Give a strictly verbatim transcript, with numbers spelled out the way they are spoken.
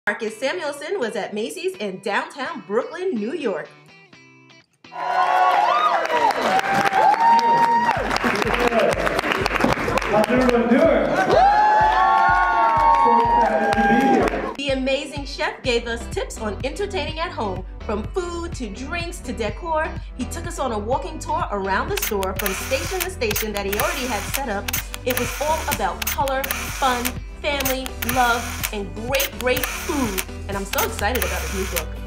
Marcus Samuelsson was at Macy's in downtown Brooklyn, New York. How's everyone doing? The amazing chef gave us tips on entertaining at home, from food to drinks to decor. He took us on a walking tour around the store from station to station that he already had set up. It was all about color, fun, family, love, and great, great food. And I'm so excited about his new book.